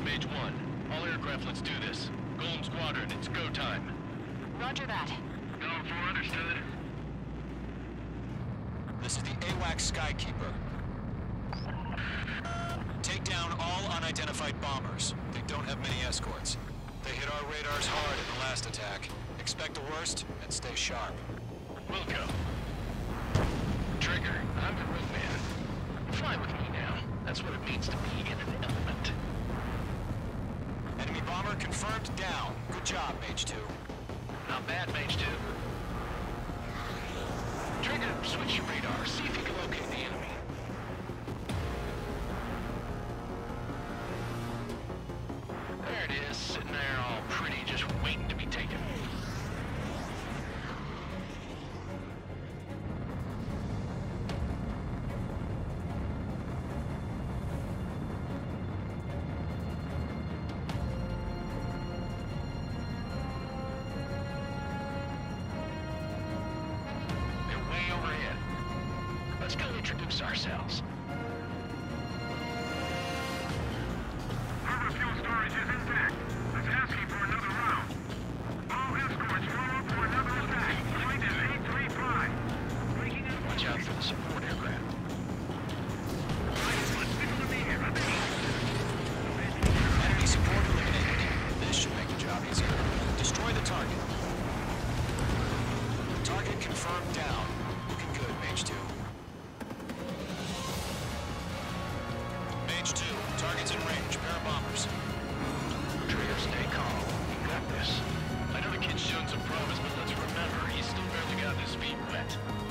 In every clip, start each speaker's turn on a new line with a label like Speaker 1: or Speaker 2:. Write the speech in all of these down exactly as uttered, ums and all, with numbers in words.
Speaker 1: Mage one. All aircraft, let's do this. Golem Squadron, it's go time.
Speaker 2: Roger that.
Speaker 1: Going for understood.
Speaker 3: This is the AWACS Skykeeper. Take down all unidentified bombers. They don't have many escorts. They hit our radars hard in the last attack. Expect the worst and stay sharp.
Speaker 1: Wilco. Trigger, I'm the road man. Fly with me now. That's what it means to be in an element.
Speaker 3: Enemy bomber confirmed down. Good job, Mage two.
Speaker 1: Not bad, Mage two. Trigger, switch your radar. See if you can locate the enemy. There it is, sitting there all pretty, just waiting to be taken. Let's go introduce ourselves.
Speaker 4: Harbor fuel storage is intact. It's asking for another round. All escorts roll up for another attack. Flight is eight three five. Breaking up.
Speaker 1: Watch out for the support aircraft.
Speaker 3: Enemy support eliminated. This should make the job easier. Destroy the target. Target confirmed down. Looking good, Mage two. Mage two, target's in range. Pair of bombers.
Speaker 1: Trigger, stay calm. You got this. I know the kid's shown some promise, but let's remember, he's still barely got his feet wet.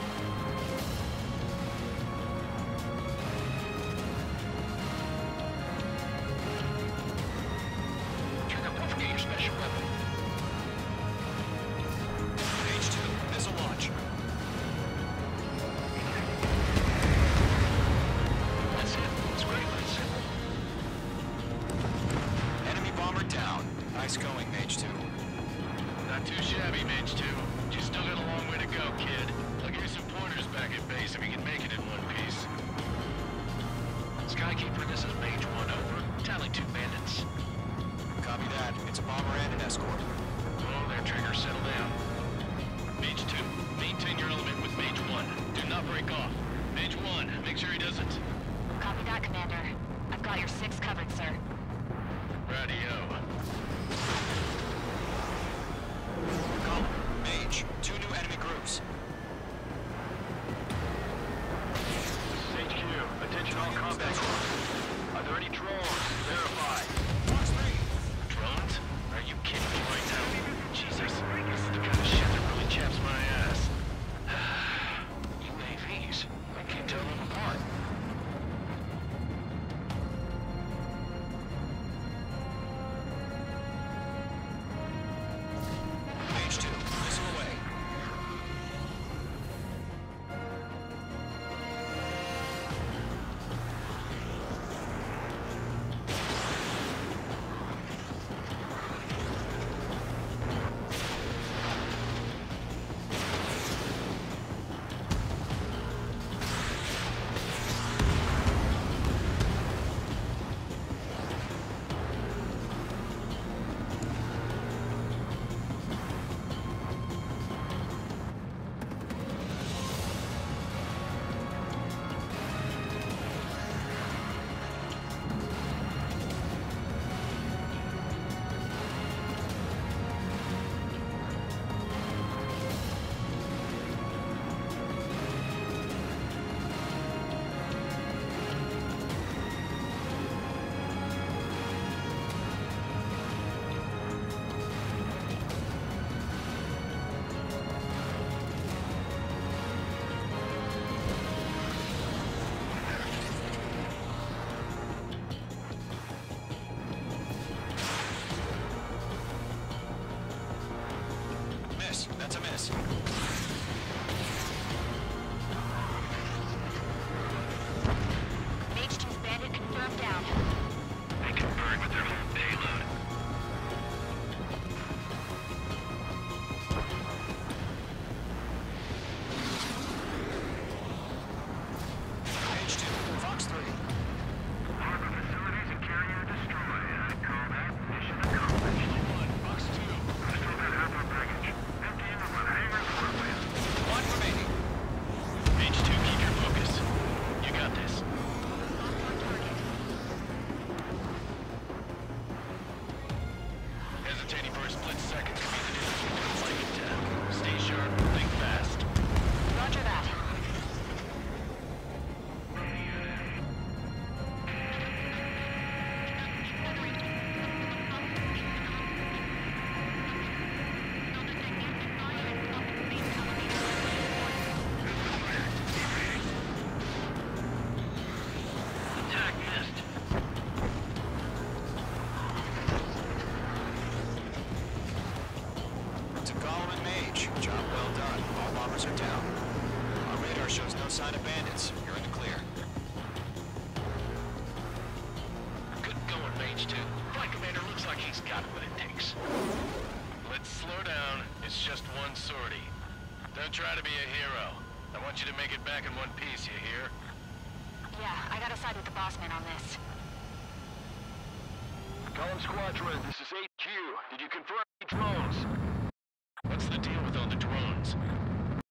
Speaker 1: Trigger, don't forget your special weapon.
Speaker 3: Mage two, missile launch.
Speaker 1: That's it. It's great, but it's simple.
Speaker 3: Enemy bomber down. Nice going, Mage two.
Speaker 1: Not too shabby, Mage two. You still got a long way to go, kid. I'll give you some pointers back at base if you can make it in one piece. Skykeeper, this is Mage one, over. Tally two bandits.
Speaker 3: Copy that. It's a bomber and an escort.
Speaker 1: Oh, there, Trigger, settle down. Mage two, maintain your element with Mage one. Do not break off. Mage one, make sure he doesn't.
Speaker 2: Copy that, Commander. I've got your six covered, sir.
Speaker 1: Radio.
Speaker 3: Column. Mage. Two new enemy groups.
Speaker 1: H Q, attention all combat. Are there any drones? Verify.
Speaker 3: Fox three.
Speaker 1: Drones? Are you kidding me right now? Jesus, this is the kind of shit that really chaps my ass. U A Vs. I can't tell them apart.
Speaker 3: Mage two, missile away.
Speaker 1: Don't try to be a hero. I want you to make it back in one piece, you hear?
Speaker 2: Yeah, I gotta side with the boss man on this.
Speaker 4: Column Squadron, this is H Q. Did you confirm any drone